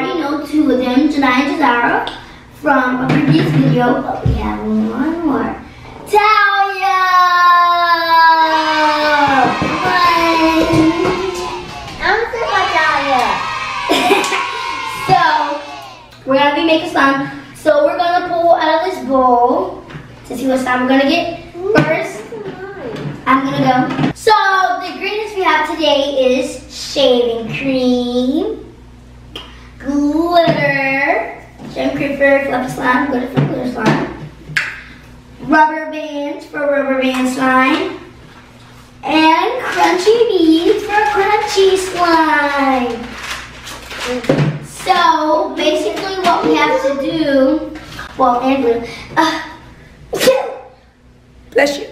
already know two of them, Janiyah and Jazira, from a previous video, but we have one more. Natalia! I'm still Natalia. So, we're going to be making slime. So, we're going to pull out of this bowl to see what slime we're going to get. First, I'm going to go. So, the ingredients we have today is shaving cream, glitter, shaving cream for fluffy slime, glitter for glitter slime, rubber bands for rubber band slime, and crunchy beads for crunchy slime. So basically what we have to do, well, and glue, bless you.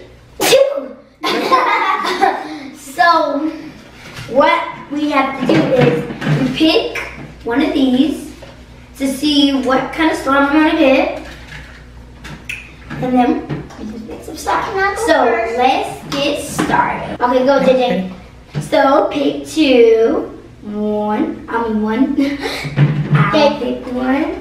So what we have to do is we pick one of these to see what kind of slime we're going to get. And then we just make some slime. So let's get started. Okay, go JJ. So pick two. One. I'll pick one.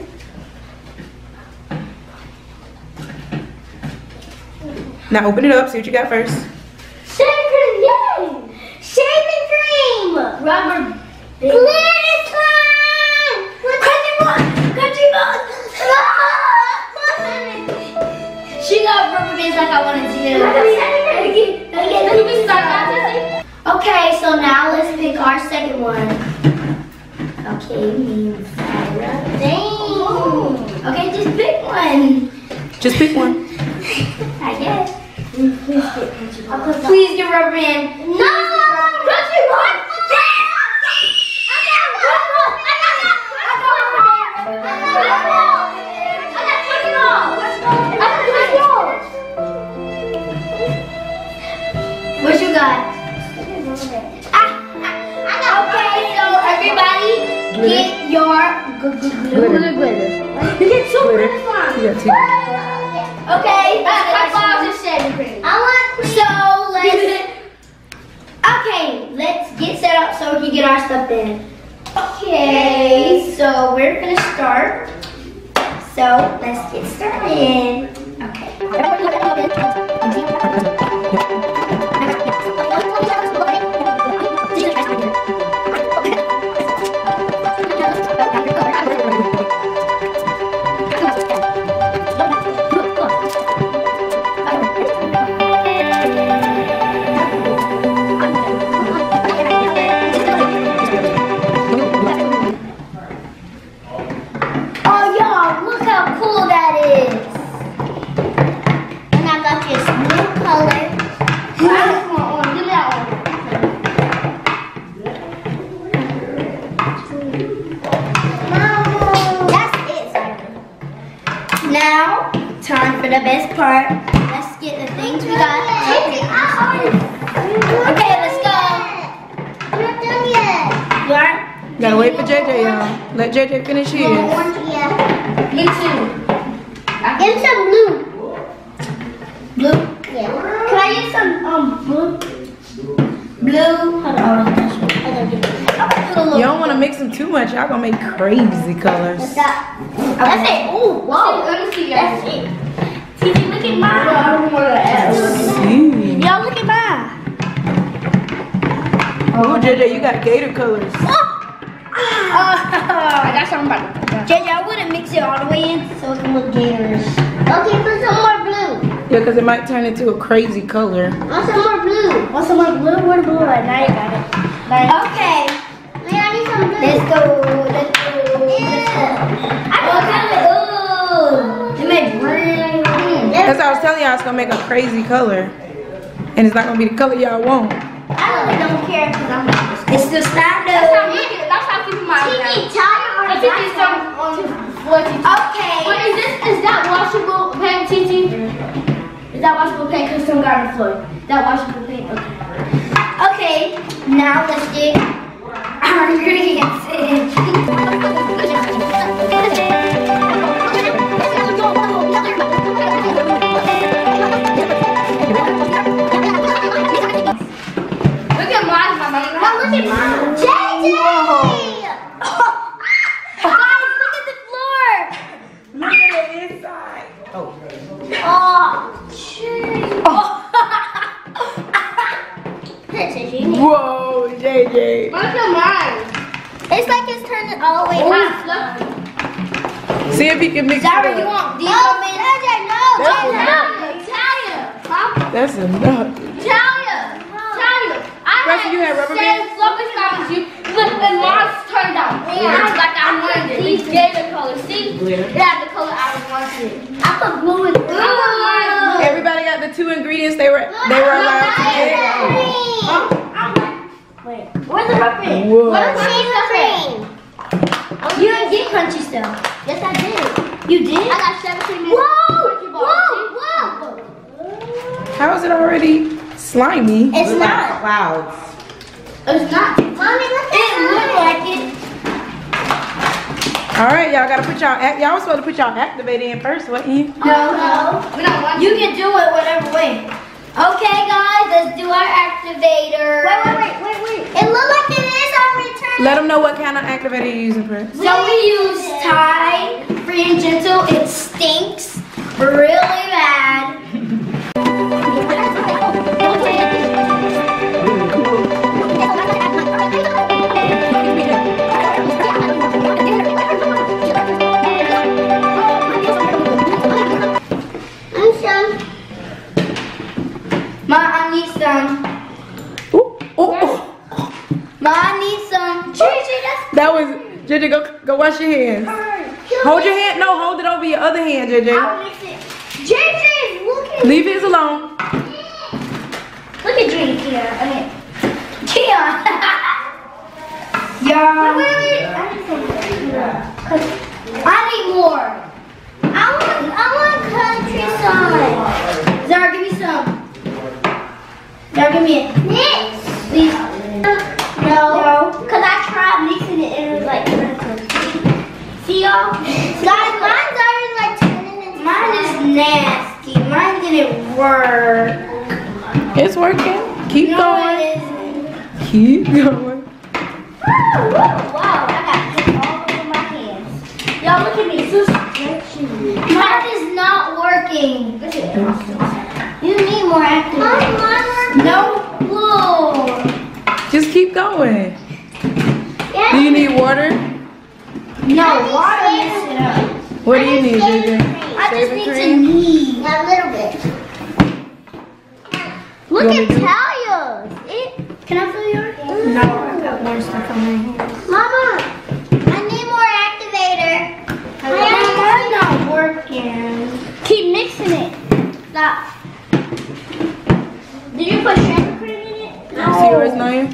Now open it up, see what you got first. Shaving cream, yay! Shaving cream! Rubber glitter slime! Crunchy balls! She got rubber bands like I wanted to. Okay, so now let's pick our second one. Okay, me and Sarah. Dang! Okay, just pick one. Just pick one. I guess. Please get rubber band. No! Crunchy balls! What you got? Okay, so everybody get your glitter. You get two glitter slimes. You got two. Okay, so let's get set up so we can get our stuff in. Okay, so we're gonna start. So let's get started. Okay. Now, time for the best part. Let's get the things we got. Okay, let's go. I'm not done yet. You are? Gotta wait for JJ, y'all. Let JJ finish his. Yeah. Me too. Get some blue. Blue? Yeah. Can I get some blue? Blue? Hold on. You don't want to mix them too much. Y'all gonna make crazy colors. What's that? That's it. Oh, whoa. Let me see. That's it. TT, look at mine. I don't want to ask. Y'all look at mine. Oh, JJ, you got gator colors. I got something about it. JJ, I wouldn't mix it all the way in so it can look gators. Okay, put some more blue. Yeah, because it might turn into a crazy color. Want some more blue. Want some more blue? Where the blue at? Now you got it. Okay. Yeah, I need some blue. Let's go. Let's go. Let's go. Ooh. It made green. That's what I was telling y'all, it's gonna make a crazy color. And it's not gonna be the color y'all want. I really don't care because I'm it's still slime though. That's how I keep my TT, tell your Okay. But is that washable paint, TT? Is that washable paint? Because some got on the floor. That washable paint? Okay. Now let's get our ingredients in. Look at mine, Mama. Look at mine. JJ! JJ. Look at mine. It's like it's turning all the way Oh, up. look. See if he can mix it Zara, you up. want these? Oh, Natalia, no. Natalia. Huh? That's enough. Natalia. Preston, you had rubber bands? Same fluffy style as you, but when mine turned out orange like I wanted it. These gave the color. See? It had the color I wanted. I put blue in blue. Everybody got the 2 ingredients they were allowed to get. Wait, where's the rubber band? Whoa. What is the cream? You didn't get crunchy stuff. Yes, I did. You did? I got 17 minutes. Whoa! How is it already slimy? It's not. Clouds. It's not. Mommy, look It at looked like it. All right, y'all gotta put y'all was supposed to put y'all activator in first, wasn't you? No. We don't want You can do it whatever way. Okay, guys, let's do our activator. Wait. It looks like it is already turned. Let them know what kind of activator you're using, Prince. So we use Tide, Free and Gentle. It stinks really bad. Ma, I need some. Ma, I need some. That was JJ. Go wash your hands. Hold your hand. No, hold it over your other hand, JJ. JJ is looking. Leave his alone. Look at Dream here. Kia. Yeah. I need more. I want countryside. Zara, give me some. Zara, give me it. Mix. Please. No. Because I tried mixing it and it was like, see y'all? Guys, mine's already like turning into Mine is nasty. Mine didn't work. It's working. Keep No, going. it isn't. Keep going. Wow, I got this all over my hands. Y'all look at me. So stretchy. Mine is not working. You need more activity. No blue. Just keep going. Yeah. Do you need water? No, water mixed it up. What do you need, JJ? I just Shaving need to cream? knead. A little bit. Look You want me at to- Talia's. Can I feel yours? No, I got more stuff on my hands. Mama, I need more activator. Mine's not working. Keep mixing it. Stop. Did you put shaving cream in it? See yours, Naya?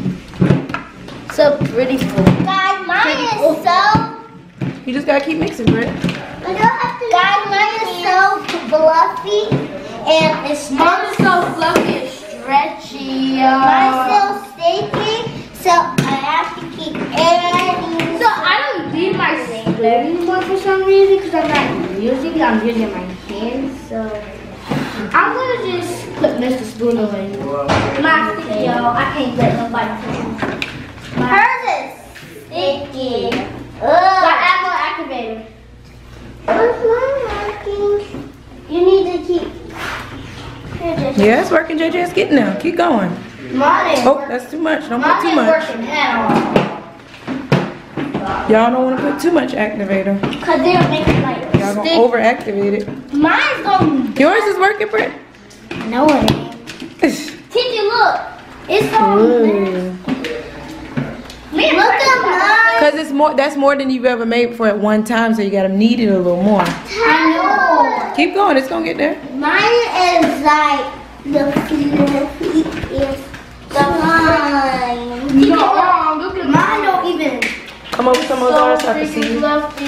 So pretty full. Guys, mine is so. You just gotta keep mixing, Britt. Guys, mine is so fluffy and it's Mine is so fluffy and stretchy. mine's so sticky, so I have to keep adding. So I don't need my spoon anymore for some reason because I'm not using it. I'm using my hands. So I'm gonna just put Mr. Spoon away. My sticky, y'all. I can't let nobody touch it. Hers is sticky. So add more activator. What's mine working? You need to keep. Here, just. Yeah, it's working, JJ. It's getting there. Keep going. Mine ain't Oh, working. that's too much. Don't put Mine too ain't much. working at all. Y'all don't want to put too much activator. Cause they'll make it like Y'all gonna stick. over-activate it. Mine's going. Yours is working, Britt? No, it ain't. Titi, look. It's going. Ooh. Look at mine. Cause it's more. That's more than you've ever made for at one time, so you gotta knead it a little more. I Keep going. It's gonna get there. know. Mine is like the fluffiest slime. No, look at mine. Don't even. Come over some of ours so I can see freaking you. fluffy.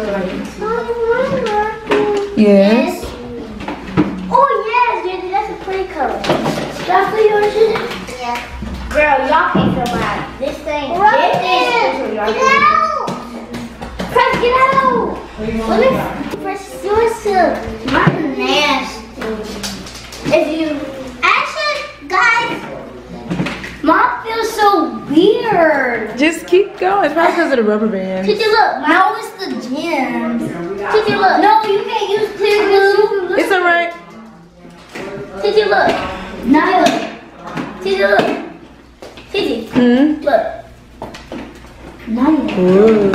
Yes. Oh yes, Jenny, that's a pretty color. That's for yours, Jenny? Yeah. Girl, y'all can't feel mine. This thing. Get This out! Press, get out! Let me press yours too. Mine is nasty. If you. Actually, guys, Mine feels so weird. Just keep going. It's probably because of the rubber band. Titi, look. No, it's the gems. Titi, look. No, you can't use clear glue. It's alright. Titi, look. No. Titi, look. Easy. Mm-hmm. Look. Nice. Ooh.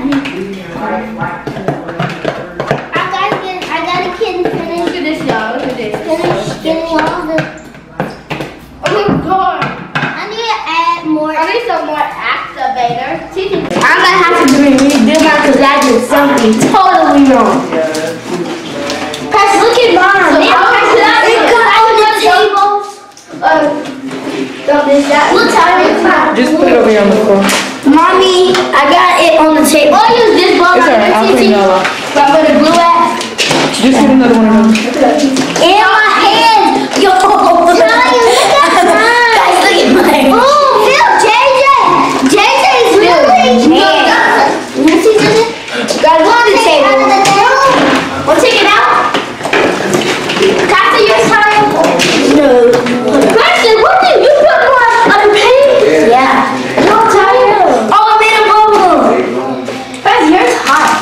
I gotta finish. Look at this, y'all. Look at this. Finish getting all the. Oh my god. I need to add more. I need some more activator. I'm gonna have to do mine because I did something totally wrong. Press, look at mine. Look, Tyler. Just put it over here on the floor. Mommy, I got it on the table. I'll use this ball. It's alright, I'll clean it all up. I'm gonna glue it. Just get another one of those. In my hand. Yo. Guys, look at mine. Guys, look at mine. Oh, Phil, JJ. JJ's really. Let's see something. Guys, look at the table. We'll take it out. After your time. No. Preston, what did you put more on the page? Yeah. No, Tyler. Oh, I made a bubble. Preston, yours hot.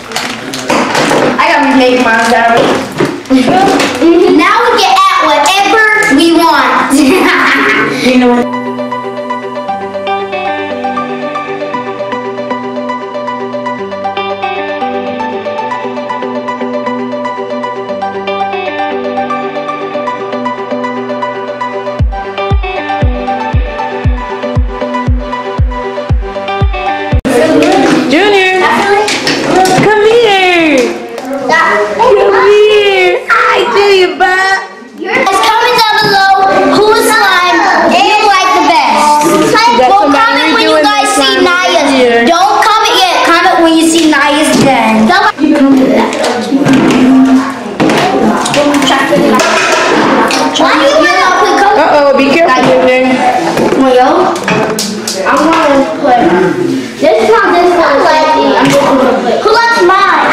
I gotta remake mine, Sarah. Now we can add whatever we want. You know what? Comment down below whose slime you like the best. Well, comment when you guys see Naya's. Don't comment yet. Comment when you see Naya's then. Uh-oh, be careful there. I'm gonna put this one, this one. I'm just gonna put. Who likes mine?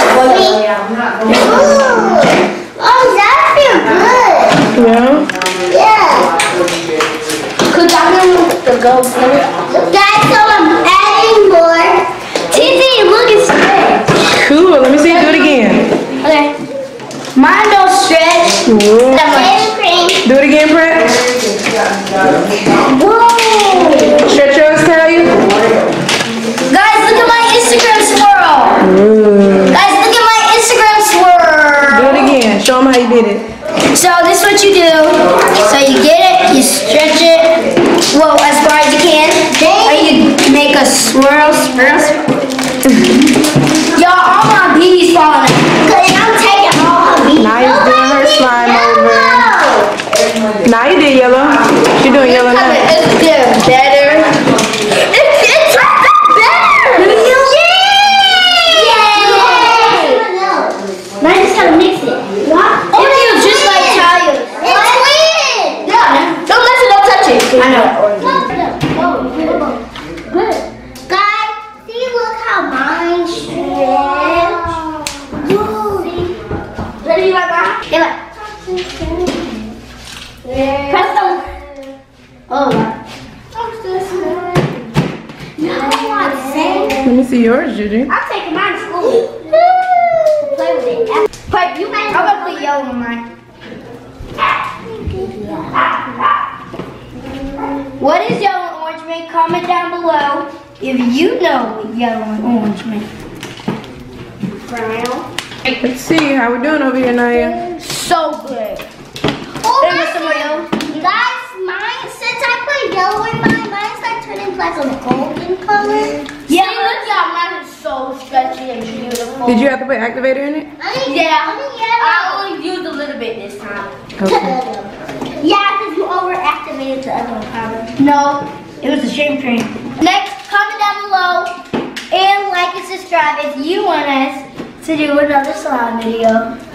Oh, that feels good. Yeah. Yeah. Cause I'm gonna go get it. Guys, so I'm adding more. TT, look, it's stretch. Cool. Let me see you do it again. Okay. Mine don't stretch. Whoa. Heavy cream. Do it again, Brett. Whoa. Stretch yours, Natalia. Guys, look at my Instagram swirl. Ooh. Guys, look at my Instagram swirl. Do it again. Show them how you did it. So this is what you do. So you get it, you stretch it, well, as far as you can, and you make a swirl. Y'all, all my bees falling out. Cause I'm taking all of these. Naya's doing her slime over. Naya did yellow. She doing yellow now. It's getting better. It's better. Yay! Now I just gotta mix it. What? It feels just like Talia. It's clean. Yeah. Don't let it, don't touch it. I know. Good. Guys, see, look how mine stretch. Ready, you like that? Yeah, like. Press the. Oh. Let me see yours, Judy. I'm taking mine to school. Play with it. But you I'm gonna put yellow on mine. What is yellow and orange make? Comment down below if you know what yellow and orange make. Brown. Let's see how we doing over here, Naya. So good. Oh, There goes some more yellow. guys, mine, since I put yellow in mine, mine's like turning like a golden color. Yeah, See, look, y'all, mine is so stretchy and beautiful. Did you have to put activator in it? Yeah. yellow. I only used a little bit this time. Okay. Yeah, because you overactivated the other one, probably. No, it was a shame train. Next, comment down below and like and subscribe if you want us to do another slime video.